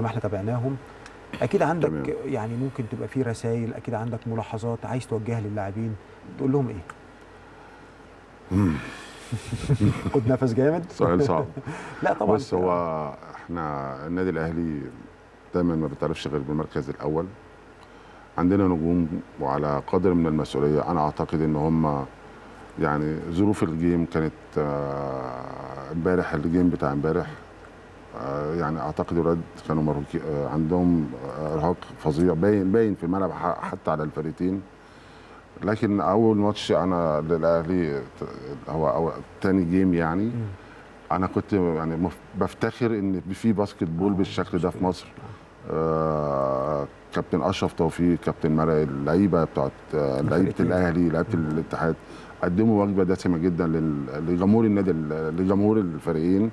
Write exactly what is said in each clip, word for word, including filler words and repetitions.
ما احنا تابعناهم. اكيد عندك تمام. يعني ممكن تبقى في رسائل، اكيد عندك ملاحظات عايز توجهها للاعبين، تقول لهم ايه؟ خد نفس جامد. سؤال صعب. لا طبعا. بص، هو احنا النادي الاهلي دايما ما بيتعرفش غير بالمركز الاول. عندنا نجوم وعلى قدر من المسؤوليه. انا اعتقد ان هم يعني ظروف الجيم كانت امبارح، الجيم بتاع امبارح يعني اعتقد الولاد كانوا مرهقين، عندهم ارهاق فظيع باين باين في الملعب حتى على الفريقين. لكن اول ماتش انا للاهلي هو أو تاني جيم يعني، انا كنت يعني بفتخر ان في باسكت بول بالشكل ده في مصر. آه كابتن اشرف توفيق، كابتن مرعي، اللعيبه بتاعت لعيبه الاهلي، لعيبه الاتحاد قدموا وجبه دسمه جدا لجمهور النادي، لجمهور الفريقين.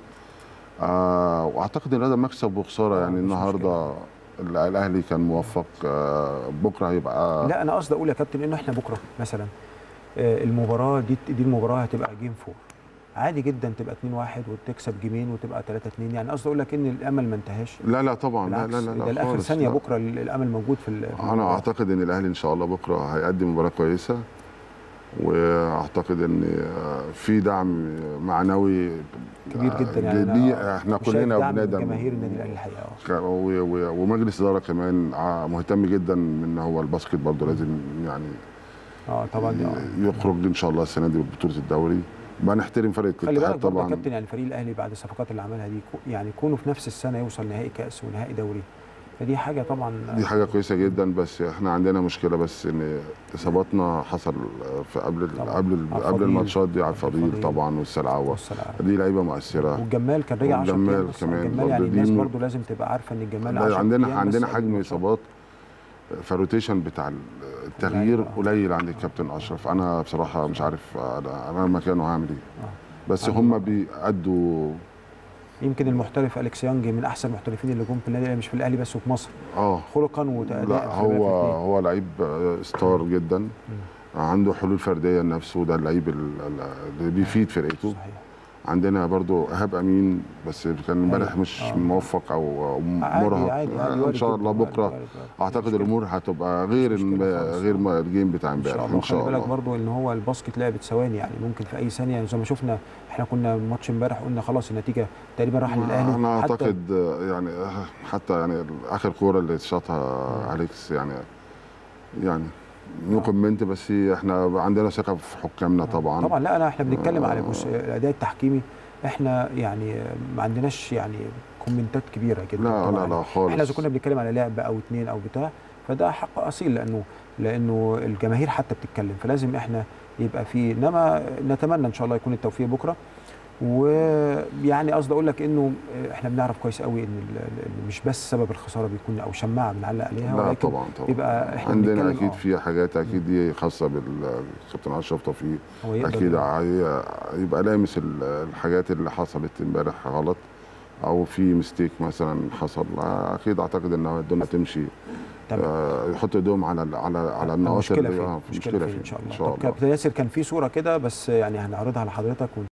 آه واعتقد ان هذا مكسب وخساره يعني. النهارده الاهلي كان موفق، آه بكره هيبقى. لا انا قصدي اقول يا كابتن انه احنا بكره مثلا آه المباراه دي دي المباراه هتبقى جيم فور، عادي جدا تبقى اتنين واحد وتكسب جيمين وتبقى تلاتة اتنين. يعني قصدي اقول لك ان الامل ما انتهاش. لا لا طبعا، لا لا لا, لا ده لاخر ثانيه بكره الامل موجود في, في انا اعتقد ان الاهلي ان شاء الله بكره هيقدم مباراه كويسه، واعتقد ان في دعم معنوي كبير جدا يعني. دي احنا كلنا بندعم جماهير النادي الاهلي الحقيقه، ومجلس اداره كمان مهتم جدا ان هو الباسكت برضه لازم يعني اه طبعا يخرج ان شاء الله السنه دي ببطوله الدوري. بنحترم فريق الاتحاد طبعا. خلي بالك كابتن، يعني فريق الاهلي بعد الصفقات اللي عملها دي يعني يكونوا في نفس السنه يوصل نهائي كاس ونهائي دوري، فدي حاجه طبعا دي حاجه كويسه جدا. بس احنا عندنا مشكله بس ان اصاباتنا حصل في قبل قبل قبل الماتشات دي على الفضيل طبعا والسلعوه، دي لعيبه مؤثره. والجمال كان رجع عشرة والجمال كمان الجمال يعني الناس برضه لازم تبقى عارفه ان الجمال عندنا عندنا حجم اصابات، فالروتيشن بتاع التغيير قليل عند الكابتن اشرف. انا بصراحه مش عارف انا مكانه هعمل ايه، بس هم بيأدوا. يمكن المحترف أليكس يانج من احسن المحترفين اللي جم في النادي، مش في الاهلي بس وفي مصر، اه خلقا وتأداء. لا هو هو لعيب ستار جدا، م. عنده حلول فرديه لنفسه، ده اللعيب اللي بيفيد فرقته. صحيح. عندنا برضو ايهاب امين بس كان امبارح مش آه. موفق او مرهق. ان شاء الله بكره عادي عادي اعتقد الامور هتبقى غير غير الجيم بتاع امبارح ان شاء الله. خلي بالك برضو ان هو الباسكت لعبه ثواني، يعني ممكن في اي ثانيه زي ما شفنا احنا كنا ماتش امبارح قلنا خلاص النتيجه تقريبا راح للاهلي. انا اعتقد يعني حتى يعني اخر كوره اللي شاطها اليكس يعني يعني نو كومنت، بس احنا عندنا ثقه في حكامنا طبعا. طبعا لا انا احنا بنتكلم آه على الاداء التحكيمي، احنا يعني ما عندناش يعني كومنتات كبيره جدا. لا لا لا خالص. احنا اذا كنا بنتكلم على لعب او اتنين او بتاع فده حق اصيل، لانه لانه الجماهير حتى بتتكلم، فلازم احنا يبقى في، انما نتمنى ان شاء الله يكون التوفيق بكره. ويعني قصدي اقول لك انه احنا بنعرف كويس قوي ان مش بس سبب الخساره بيكون او شماعه بنعلق عليها، لا ولكن طبعا طبعا يبقى احنا عندنا اكيد في حاجات اكيد دي خاصه بالكابتن اشرف توفيق، اكيد يبقى لامس الحاجات اللي حصلت امبارح غلط او في ميستيك مثلا حصل. اكيد اعتقد ان الدنيا تمشي، آه يحط ايدهم على على على النقاط اللي اه مشكله فيه ان شاء الله. ان شاء الله. طب كابتن ياسر كان في صوره كده بس يعني هنعرضها على حضرتك